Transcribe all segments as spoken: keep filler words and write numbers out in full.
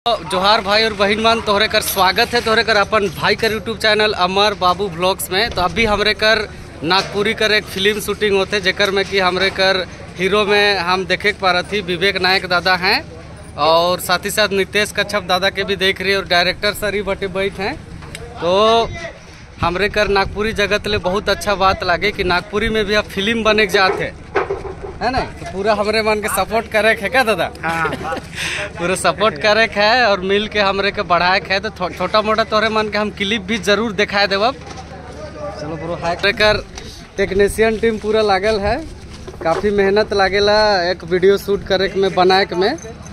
जोहार भाई और बहन मान, तोहरे कर स्वागत है तोहरे कर अपन भाई कर YouTube channel Amar Babu blogs में। तो अभी हमरे कर नागपुरी कर एक फिल्म शूटिंग होते जेकर में कि हमरे कर हीरो में हम देखे पा रही थी विवेक नायक दादा हैं और साथ ही साथ नितेश कच्छप दादा के भी देख रही और डायरेक्टर सर ही बटे बैठ हैं। तो हमरे कर नागपुरी जगत ले बहुत अच्छा बात लगे कि नागपुरी में भी अब फिल्म बने के जाते है ना। तो पूरा हमरे मन के सपोर्ट करे है क्या दादा? हाँ। पूरा सपोर्ट करे है और मिल के हमरे के बढ़ाए है। तो छोटा मोटा तोरे मन के हम क्लिप भी जरूर दिखाए देव। चलो ब्रो हाई कर टेक्नीशियन टीम पूरा लागल है, काफ़ी मेहनत लागेला एक वीडियो शूट करे के में बनाए के में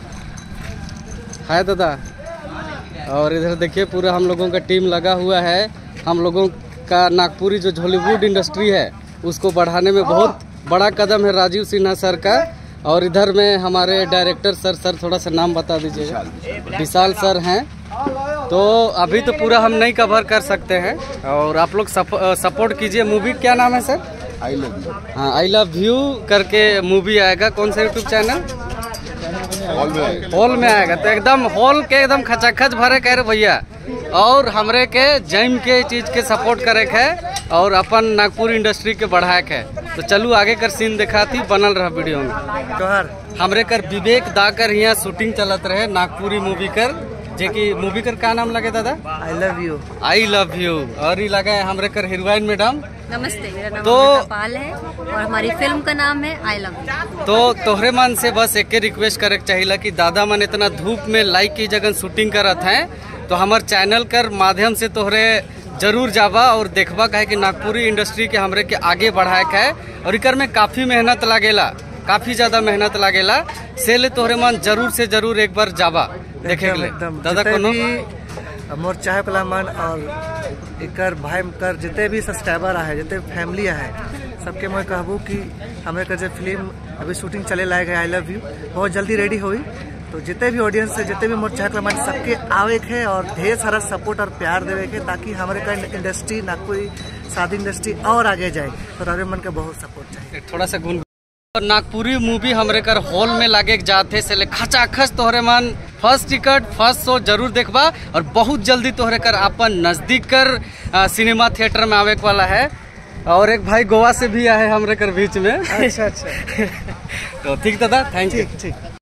है दादा। और इधर देखिए पूरा हम लोगों का टीम लगा हुआ है। हम लोगों का नागपुरी जो हॉलीवुड इंडस्ट्री है उसको बढ़ाने में बहुत बड़ा कदम है राजीव सिन्हा सर का। और इधर में हमारे डायरेक्टर सर सर थोड़ा सा नाम बता दीजिएगा। विशाल सर हैं। तो अभी तो पूरा हम नहीं कवर कर सकते हैं और आप लोग सप, सपोर्ट कीजिए। मूवी क्या नाम है सर? I love you. हाँ, आई लव यू करके मूवी आएगा। कौन सा यूट्यूब चैनल? हॉल में आएगा। हॉल में आएगा। तो एकदम हॉल के एकदम खचाखच भरे कह रहे भैया। और हमरे के जैम के चीज के सपोर्ट करे है और अपन नागपुर इंडस्ट्री के बढ़ाए है। तो चलू आगे कर सीन दिखाती बनल रहा वीडियो में। जोहार हमरे कर विवेक दा कर यहाँ शूटिंग चलत रहे नागपुरी मूवी कर, जे की मूवी कर का नाम लगे दादा? I love you. I love you. और ये लगा है हमरे कर हीरोइन मैडम। नमस्ते, मेरा नाम तो पाल है और हमारी फिल्म का नाम है आई लव यू। तो तोहरे मन से बस एक रिक्वेस्ट करे चाहिए कि दादा मन इतना धूप में लाइक की जगह शूटिंग करत हैं तो हमारे चैनल कर माध्यम से तोहरे जरूर जाबा और देखबा कहे कि नागपुरी इंडस्ट्री के हमरे के आगे बढ़ाए है। और इकर में काफी मेहनत लागेला, काफी ज्यादा मेहनत लागेला। से ले तोहरे मन जरूर से जरूर एक बार जाबा देखे के दादा। कोनो मोर चाहे पला मन और इकर भाई कर जितने भी सब्सक्राइबर है, जितने फैमिली है, सबके मैं कहबू कि हमें कर जो फिल्म अभी शूटिंग चले लायक है आई लव यू बहुत जल्दी रेडी हुई। तो जितने भी ऑडियंस है, जितने भी मोर चाहे पला मन सबके आवे के और ढेर सारा सपोर्ट और प्यार देवे के ताकि हमारे का इंडस्ट्री नागपुरी शादी इंडस्ट्री और आगे जाए। तो हमारे मन का बहुत सपोर्ट चाहिए। थोड़ा सा गुन नागपुरी मूवी हमरे कर हॉल में लागे जाते से ले खचाखच तोहरे मन फर्स्ट टिकट फर्स्ट शो जरूर देखबा। और बहुत जल्दी तोहरे कर अपन नजदीक कर आ, सिनेमा थिएटर में आवे वाला है। और एक भाई गोवा से भी आए हमरे कर बीच में। अच्छा अच्छा। तो ठीक दादा, थैंक यू। ठीक।